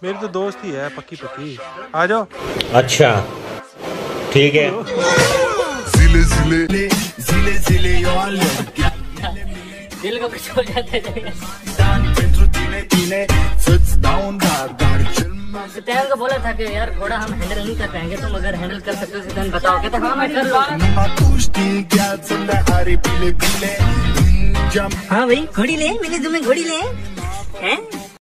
मेरी तो दोस्त ही है पक्की पक्की। आ जाओ। अच्छा ठीक है। दिल को कुछ हो जाता है। सिद्धांत को बोला था कि यार घोड़ा हम हैंडल नहीं कर पाएंगे, तुम अगर हैंडल कर सकते हो सिद्धांत बताओ। कहते हाँ मैं कर लूँगा। हाँ भाई घोड़ी ले, मैंने तुम्हें घोड़ी ले हैं।